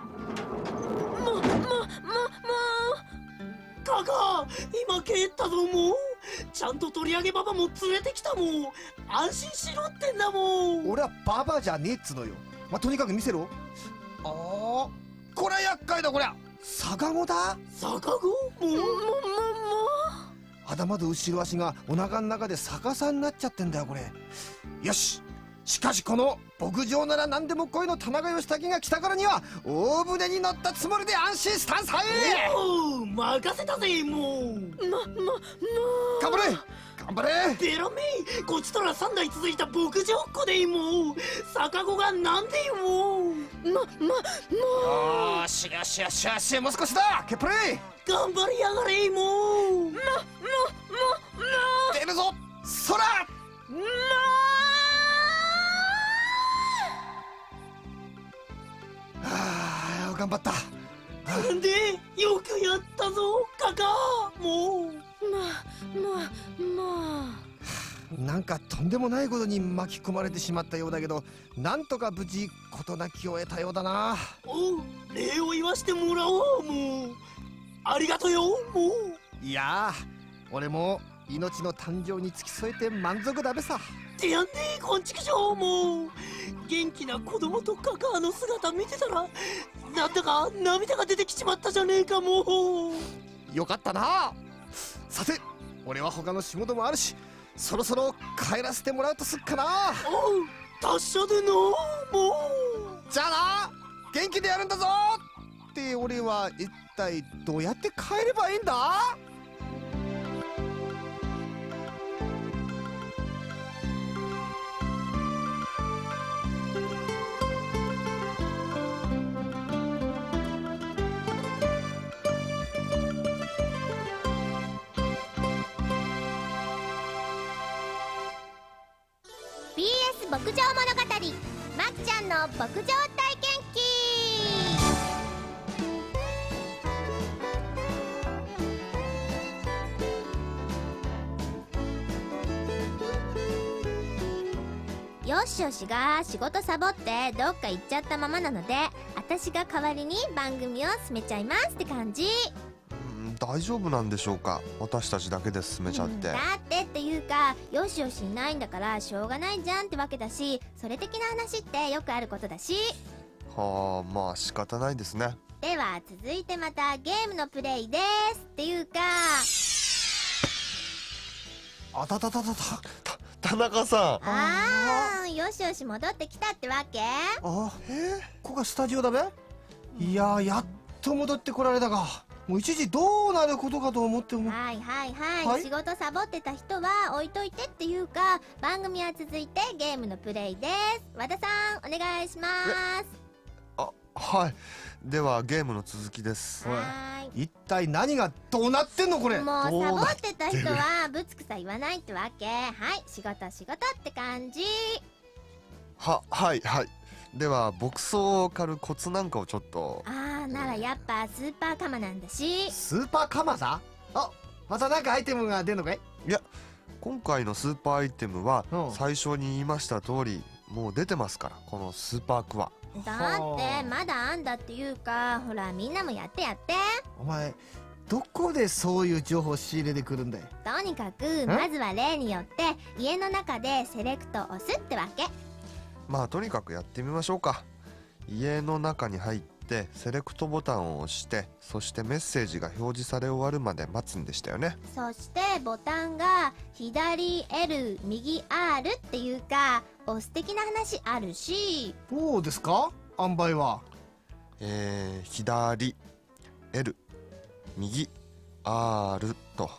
カカ今帰ったぞもう。ちゃんと取り上げババも連れてきたもん。安心しろってんだもん。 俺はババじゃねえっつのよ。まあ、とにかく見せろ。ああ、こりゃ厄介だこりゃ。逆子だ。 逆子？もうももも頭と後ろ足がお腹の中で逆さになっちゃってんだよこれ。よし、しかしこの牧場なら何でも恋の田中義武が来たからには大船に乗ったつもりで安心したんさえ。 おお任せたぜもう。ままま頑張れ頑張れ。 ベラメイこっちとらさんだい続いた牧場っ子でいもう。逆子がなんでいもう。まままよしよしよしよし、もう少しだ。ケプレイ頑張りやがれいもう。ままま出るぞそら。 まはあ、頑張った。 なんでよくやったぞカカもう。 まままなんかとんでもないことに巻き込まれてしまったようだけど、なんとか無事事なきを得たようだな。 おう礼を言わしてもらおうもう。ありがとよもう。 いやー、俺も命の誕生に付き添えて満足だべさ。 てやんねえこんちくしょうもう。元気な子供とカカアの姿見てたらなんだか涙が出てきちまったじゃねえかもう。 よかったな。 さて俺は他の仕事もあるし、そろそろ帰らせてもらうとすっかな。 おう、達者でな。もうじゃあな、元気でやるんだぞ。って俺は一体どうやって帰ればいいんだ？ ビーエス 牧場物語、まっちゃんの牧場体験記。よしよしが仕事サボってどっか行っちゃったままなので、私が代わりに番組を進めちゃいますって感じ。 うん大丈夫なんでしょうか、私たちだけで進めちゃって。 だってっていうか、よしよしいないんだからしょうがないじゃんってわけだし、それ的な話ってよくあることだし。 はあ、まあ仕方ないですね。 では続いてまたゲームのプレイですっていうか、 あたたたたた。 田中さん。 あー、よしよし戻ってきたってわけ。 あ、えー、ここがスタジオだべ。いやー、やっと戻ってこられたが、もう一時どうなることかと思っても。 はいはいはい、 はい仕事サボってた人は置いといてっていうか、番組は続いてゲームのプレイです。和田さんお願いします。 あ、はい。ではゲームの続きです。 はーい。 一体何がどうなってんのこれ。 もうサボどうなってた人はぶつくさ言わないってわけ。はい、仕事仕事って感じ。 は、はいはいでは牧草を刈るコツなんかをちょっと。 あー、ならやっぱスーパーカマなんだし。 スーパーカマだ。あ、またなんかアイテムが出るのかい？ いや、今回のスーパーアイテムはうん最初に言いました通りもう出てますから、このスーパークワ。 だってまだあんだっていうか、ほらみんなもやってやって。 お前どこでそういう情報を仕入れてくるんだい？ とにかくまずは例によって家の中でセレクトを押すってわけ。 まあとにかくやってみましょうか。家の中に入ってセレクトボタンを押して、そしてメッセージが表示され終わるまで待つんでしたよね。 そしてボタンが左 エル 右 アール っていうか、押す的な話あるし。 どうですか塩梅は？ えー、左 エル 右 アール と。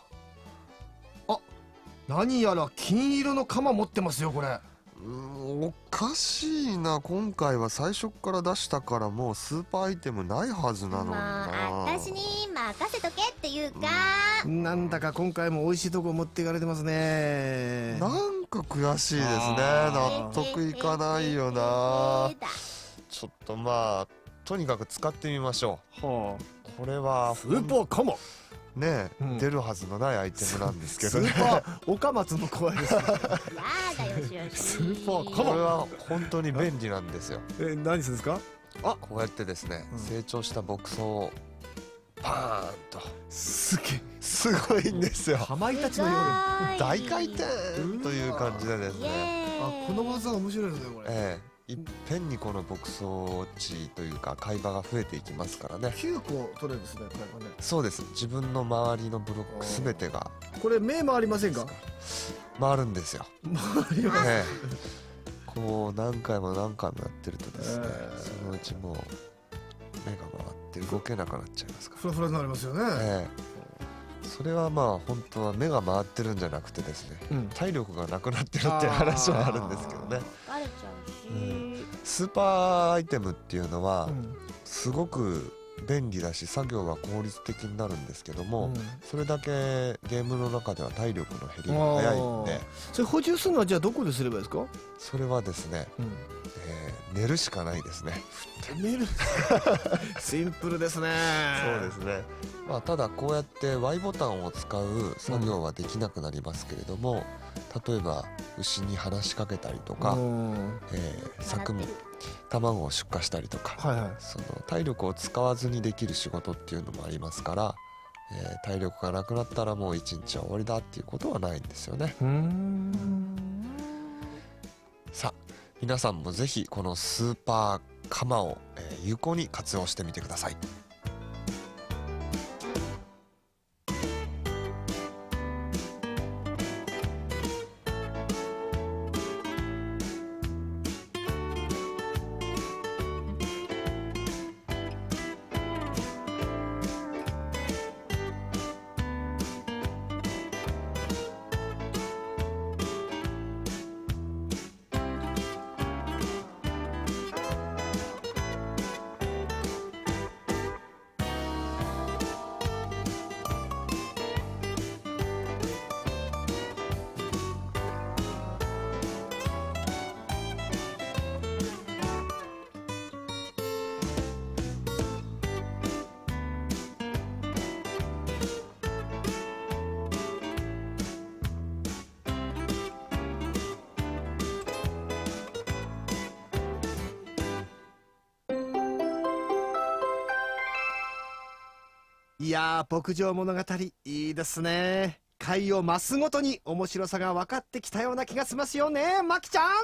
何やら金色の鎌持ってますよこれ。 うーんおかしいな、今回は最初から出したからもうスーパーアイテムないはずなのにな。 まあ私に任せとけっていうか、 なんだか今回も美味しいとこ持っていかれてますね。 なんか悔しいですね。 あ納得いかないよな。 だちょっとまあとにかく使ってみましょはう。これはあ、スーパーカマ。 ねえ、 うん出るはずのないアイテムなんですけどね。 スーパー岡松も怖いですね。 やだよしよし。 スーパーカマこれは本当に便利なんですよ。 え、何するんですか？ こうやってですね、 うん成長した牧草をパーンと。 すげえ。 すごいんですよ。 かまいたちのように。 大回転という感じでですイね、 エーイ。 あ、この技面白いですねこれ。 ええいっぺんにこの牧草地というか海馬が増えていきますからね。 きゅうこ取れるんですね、これはね。 そうです、自分の周りのブロックすべてがこれ目回りませんか？ 回るんですよ。 回ります。 ええこう何回も何回もやってるとですね、 ええそのうちもう目が回って動けなくなっちゃいますから。 フラフラになりますよね。 ええそれはまあ本当は目が回ってるんじゃなくてですね、 うん。 体力がなくなってるっていう話はあるんですけどね。 バレちゃうし。 スーパーアイテムっていうのはうんすごく便利だし作業が効率的になるんですけども、 うんそれだけゲームの中では体力の減りが早いんで、 それ補充するのはじゃあどこですればいいですか？ それはですね、 うん。 えー寝るしかないですね。 寝る。シンプルですね。 そうですね、まあ、ただこうやって ワイ ボタンを使う作業はできなくなりますけれども、例えば牛に話しかけたりとか、 うん。 えー作務卵を出荷したりとか、 はいはい。 その体力を使わずにできる仕事っていうのもありますから、えー体力がなくなったらもう一日は終わりだっていうことはないんですよね。 うーん。 さあ皆さんもぜひこのスーパーカマを、えー有効に活用してみてください。 いやー、牧場物語いいですね。回を増すごとに面白さが分かってきたような気がしますよね、マキちゃん。あ、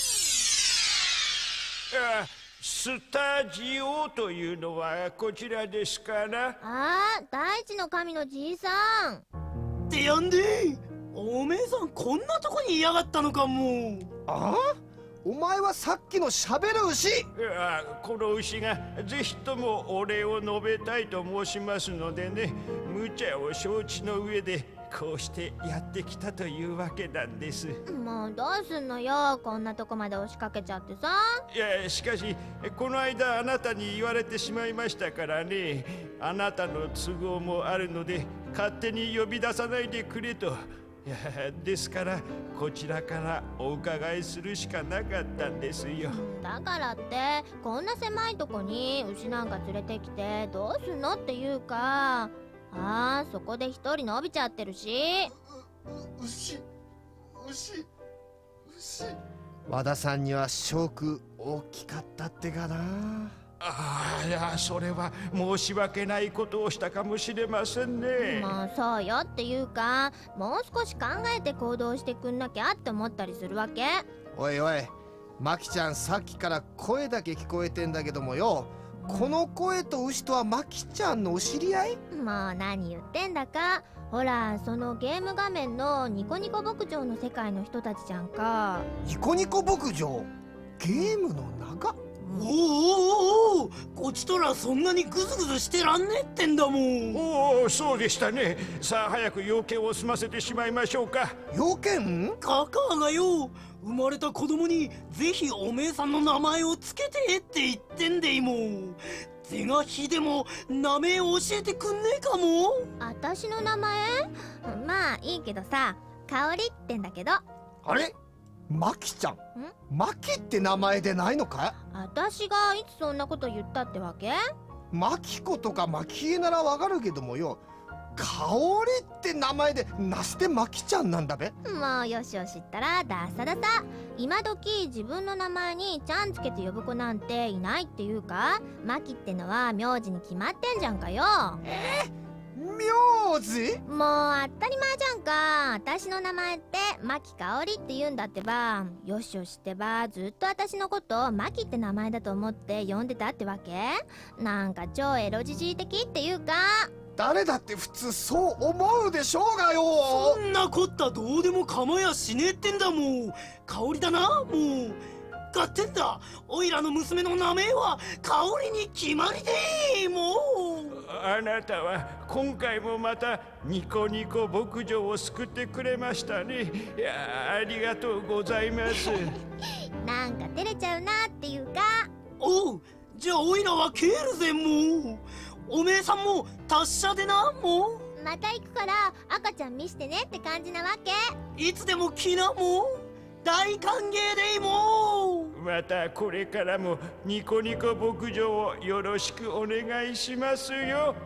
スタジオというのはこちらですかな。 あー、大地の神のじいさん。 ってやんで、おめえさんこんなとこにいやがったのかも。 ああ、お前はさっきのしゃべる牛。 あ、この牛がぜひともお礼を述べたいと申しますのでね、無茶を承知の上でこうしてやってきたというわけなんです。 もうどうすんのよ、こんなとこまで押しかけちゃってさ。 いや、しかしこの間あなたに言われてしまいましたからね、あなたの都合もあるので勝手に呼び出さないでくれと。いや、ですからこちらからお伺いするしかなかったんですよ。 だからってこんな狭いとこに牛なんか連れてきてどうすんのっていうか、あー、そこで一人伸びちゃってるし。 牛牛牛和田さんにはショック大きかったってかな。 ああ、いや、それは申し訳ないことをしたかもしれませんね。 もうそうよっていうか、もう少し考えて行動してくんなきゃって思ったりするわけ。 おいおい、マキちゃん、さっきから声だけ聞こえてんだけどもよ、この声と牛とはマキちゃんのお知り合い？ もう何言ってんだか。ほら、そのゲーム画面のニコニコ牧場の世界の人たちじゃんか。 ニコニコ牧場、ゲームの中？ おーおーおー、こちとらそんなにグズグズしてらんねえってんだもん。 おお、そうでしたね。さあ早く要件を済ませてしまいましょうか。 要件？ カカがよ、生まれた子供にぜひおめえさんの名前をつけてって言ってんでいも。是が非でも名前を教えてくんねえかも。 あたしの名前？まあいいけどさ、香りってんだけど。 あれ？マキちゃん、マキって名前でないのかい？ あたしがいつそんなこと言ったってわけ？ マキコとかマキエならわかるけどもよ、香りって名前でなしてマキちゃんなんだべ。 もうよしよしったらダサダサ。今時自分の名前にちゃんつけて呼ぶ子なんていないっていうか、マキってのは名字に決まってんじゃんかよ。 えー名字？ もう当たり前じゃんか。私の名前ってマキ香織って言うんだってば。よしよしってば、ずっと私のことマキって名前だと思って呼んでたってわけ？なんか超エロじじい的っていうか。 誰だって普通そう思うでしょうがよ。 そんなこったどうでも構やしねえってんだもん。香りだな、もう。合点だ。おいらの娘の名前は香りに決まりでもう。 あなたは今回もまたニコニコ牧場を救ってくれましたね。いや、ありがとうございます。 なんか照れちゃうなっていうか。 おう、じゃあおいらは帰るぜもう。おめえさんも達者でな、もう。 また行くから赤ちゃん見してねって感じなわけ。 いつでも来なもう。大歓迎でいもう。 またこれからもニコニコ牧場をよろしくお願いしますよ。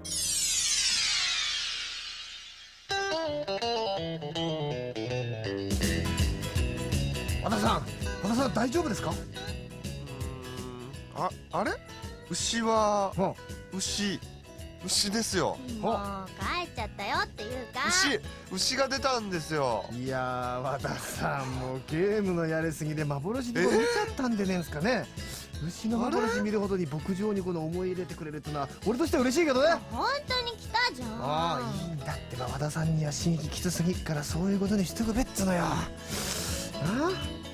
和田さん、和田さん大丈夫ですか？ あ、あれ？牛は、 は牛牛ですよ。 もう帰っちゃったよっていうか。 牛牛が出たんですよ。 いやー、和田さんもうゲームのやりすぎで幻にも見ちゃったんでねんすかね。牛の幻見るほどに牧場にこの思い入れてくれるってのは俺としては嬉しいけどね。 本当に来たじゃん。 ああ、いいんだってば。和田さんには刺激きつすぎっからそういうことにしとくべっつのよ。ああ、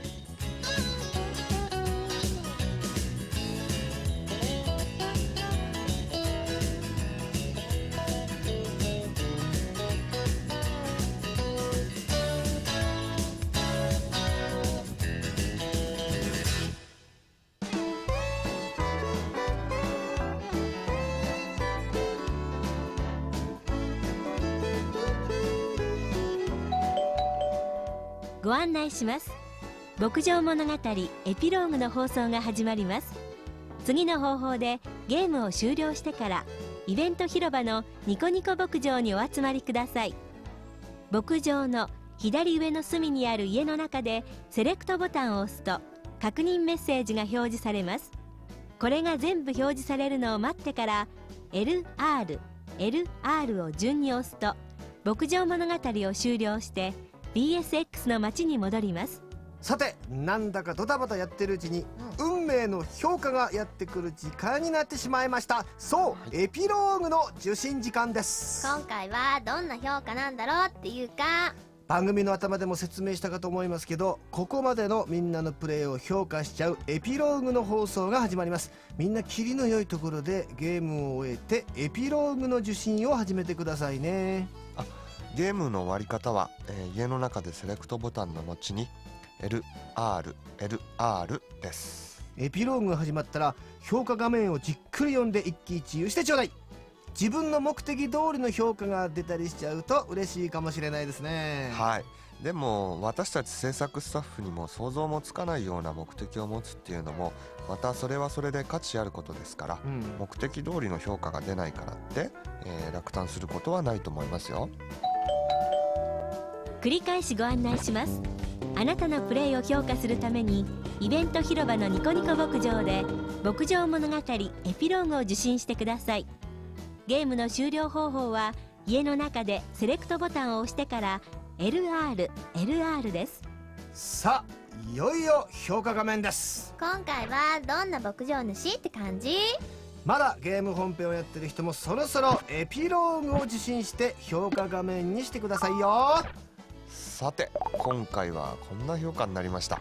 ご案内します。牧場物語エピローグの放送が始まります。次の方法でゲームを終了してからイベント広場のニコニコ牧場にお集まりください。牧場の左上の隅にある家の中でセレクトボタンを押すと確認メッセージが表示されます。これが全部表示されるのを待ってから エルアールエルアール を順に押すと牧場物語を終了して ビーエスエックス の街に戻ります。 さて、なんだかドタバタやってるうちに、うん、運命の評価がやってくる時間になってしまいました。そう、エピローグの受信時間です。 今回はどんな評価なんだろうっていうか、 番組の頭でも説明したかと思いますけど、ここまでのみんなのプレーを評価しちゃうエピローグの放送が始まります。みんなキリの良いところでゲームを終えてエピローグの受信を始めてくださいね。 あ、ゲームの終わり方は、えー、家の中でセレクトボタンの後に エルアールエルアール です。 エピローグが始まったら評価画面をじっくり読んで一喜一憂してちょうだい。自分の目的通りの評価が出たりしちゃうと嬉しいかもしれないですね。 はい。でも私たち制作スタッフにも想像もつかないような目的を持つっていうのもまたそれはそれで価値あることですから、うん、目的通りの評価が出ないからって、えー、落胆することはないと思いますよ。 繰り返しご案内します。あなたのプレイを評価するためにイベント広場のニコニコ牧場で牧場物語エピローグを受信してください。ゲームの終了方法は家の中でセレクトボタンを押してから エルアールエルアール です。 さあ、いよいよ評価画面です。 今回はどんな牧場主って感じ？ まだゲーム本編をやってる人もそろそろエピローグを受信して評価画面にしてくださいよ。 さて、今回はこんな評価になりました。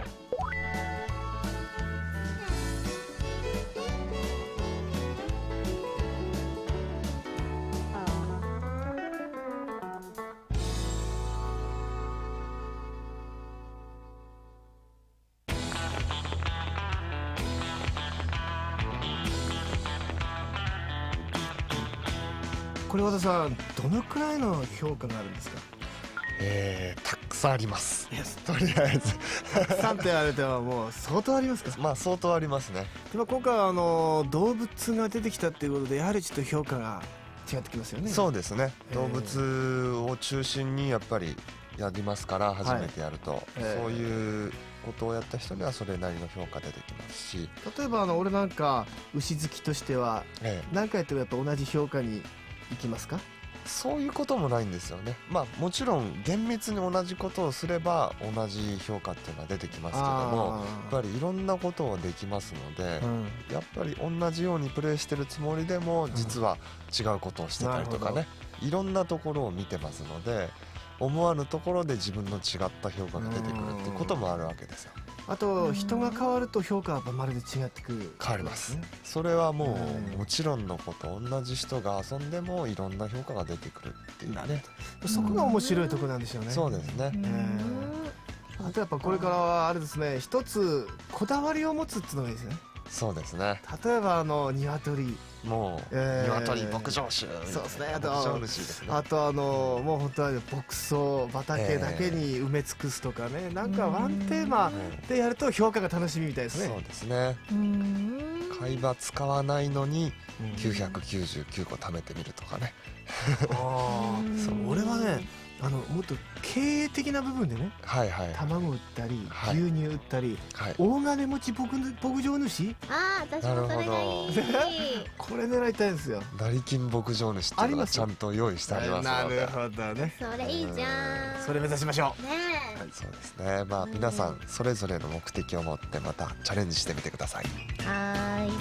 これ和田さん、どのくらいの評価があるんですか？ えー、たくさんあります。とりあえずたくさんって言われてももう相当ありますか？ まあ相当ありますね。 でも今回はあの動物が出てきたっていうことでやはりちょっと評価が違ってきますよね。 そうですね、動物を中心にやっぱりやりますから、初めてやると、はい、そういうことをやった人にはそれなりの評価出てきますし、 例えばあの俺なんか牛好きとしては、 ええ、 何回やってもやっぱ同じ評価にいきますか？ そういうこともないんですよね。まあもちろん厳密に同じことをすれば同じ評価っていうのは出てきますけども、やっぱりいろんなことをできますので、うん、やっぱり同じようにプレイしてるつもりでも実は違うことをしてたりとかね、うん、いろんなところを見てますので、思わぬところで自分の違った評価が出てくるっていうこともあるわけですよ。 あと人が変わると評価はまるで違ってくる、 変わります。それはもうもちろんのこと、同じ人が遊んでもいろんな評価が出てくるっていうね、 そこが面白いところなんでしょうね。 そうですね。 あとやっぱこれからはあれですね、一つこだわりを持つっていうのがいいですね。 そうですね。 例えばあの鶏、 もう、えー、鶏牧場主、 そうですね。あと牧場主ですね。 あとあのもう本当は牧草畑だけに埋め尽くすとかね、えー、なんかワンテーマでやると評価が楽しみみたいですね。 そうですね。貝場使わないのにきゅうひゃくきゅうじゅうきゅうこ貯めてみるとかね。 ああ、そう、俺はね、あのもっと経営的な部分でね、 はいはい、 卵売ったり、はい、牛乳売ったり、 はい、 大金持ち牧牧場主、 ああ、私もそれがいいこれ狙いたいんですよ。 成金牧場主っていうのがちゃんと用意してありますので。 なるほどね、 それいいじゃん。 それ目指しましょうね。 はい、そうですね。まあ皆さんそれぞれの目的を持ってまたチャレンジしてみてください。 はーい。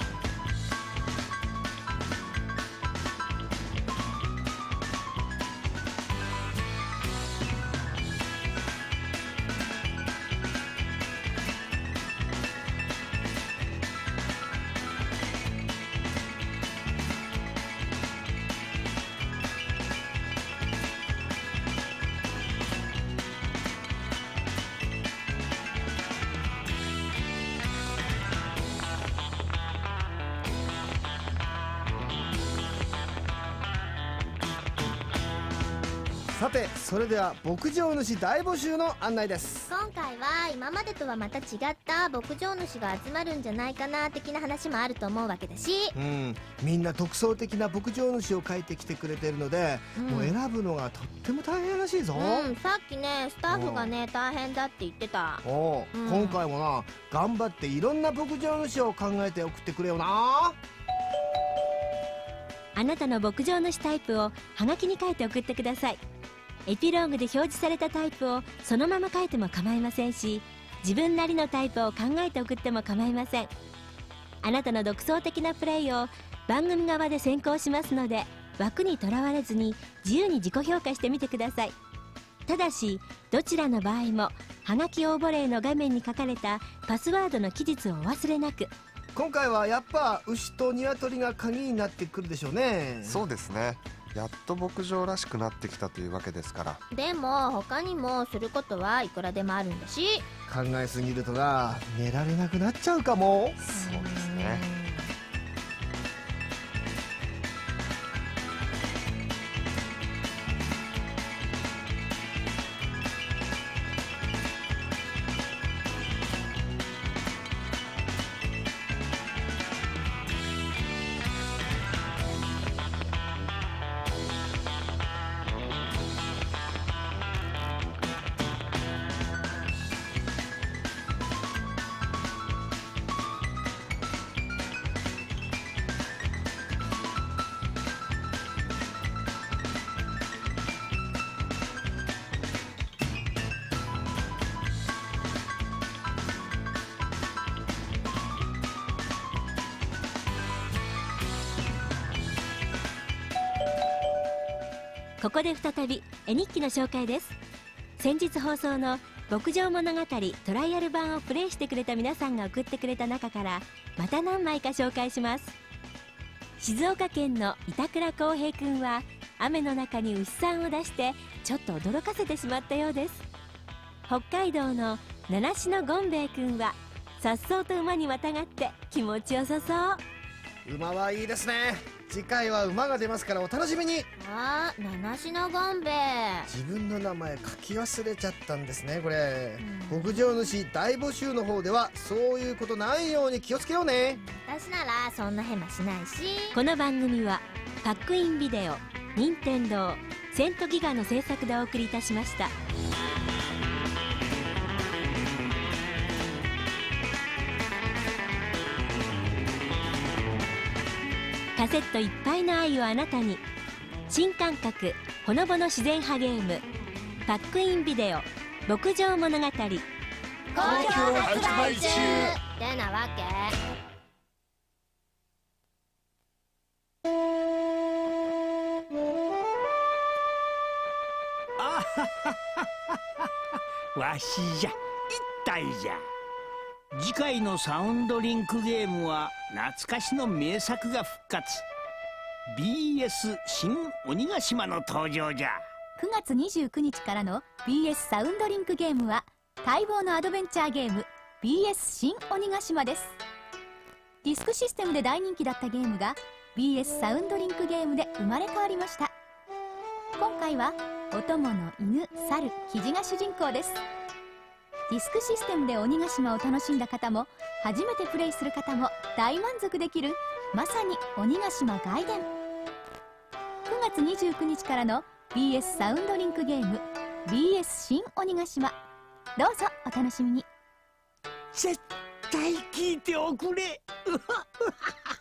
さて、それでは牧場主大募集の案内です。 今回は今までとはまた違った牧場主が集まるんじゃないかな的な話もあると思うわけだし、 うん、みんな独創的な牧場主を書いてきてくれてるので、うん、もう選ぶのがとっても大変らしいぞ。 うん、さっきねスタッフがね大変だって言ってた。 おう、うん、今回もな頑張っていろんな牧場主を考えて送ってくれよな。 あなたの牧場主タイプをはがきに書いて送ってください。エピローグで表示されたタイプをそのまま書いても構いませんし、自分なりのタイプを考えて送っても構いません。あなたの独創的なプレイを番組側で選考しますので、枠にとらわれずに自由に自己評価してみてください。ただしどちらの場合もはがき応募例の画面に書かれたパスワードの記述をお忘れなく。 今回はやっぱ牛と鶏が鍵になってくるでしょうね。 そうですね。やっと牧場らしくなってきたというわけですから。 でも他にもすることはいくらでもあるんだし、 考えすぎるとな、寝られなくなっちゃうかも。 そうですね。 ここで再び絵日記の紹介です。先日放送の牧場物語トライアル版をプレイしてくれた皆さんが送ってくれた中からまた何枚か紹介します。静岡県の板倉康平くんは雨の中に牛さんを出してちょっと驚かせてしまったようです。北海道の七種のゴンベイくんはさっそうと馬にまたがって気持ちよさそう。 馬はいいですね。次回は馬が出ますからお楽しみに。 あー、七種のゴンベイ、 自分の名前書き忘れちゃったんですねこれ、うん、牧場主大募集の方ではそういうことないように気をつけようね。 私ならそんなヘマしないし。 この番組はパックインビデオ、任天堂、セントギガの制作でお送りいたしました。カセットいっぱいの愛をあなたに、新感覚ほのぼの自然派ゲームパックインビデオ牧場物語好評発売中ってなわけ。 あはははわしじゃ、一体じゃ。次回のサウンドリンクゲームは懐かしの名作が復活。 ビーエス 新鬼ヶ島の登場じゃ。 くがつにじゅうくにちからの ビーエス サウンドリンクゲームは待望のアドベンチャーゲーム ビーエス 新鬼ヶ島です。ディスクシステムで大人気だったゲームが ビーエス サウンドリンクゲームで生まれ変わりました。今回はお供の犬、猿、キジが主人公です。ディスクシステムで鬼ヶ島を楽しんだ方も初めてプレイする方も大満足できる、まさに鬼ヶ島外伝。くがつにじゅうくにちからの ビーエス サウンドリンクゲーム ビーエス 新鬼ヶ島、どうぞお楽しみに。 絶対聞いておくれ。うはっうはっ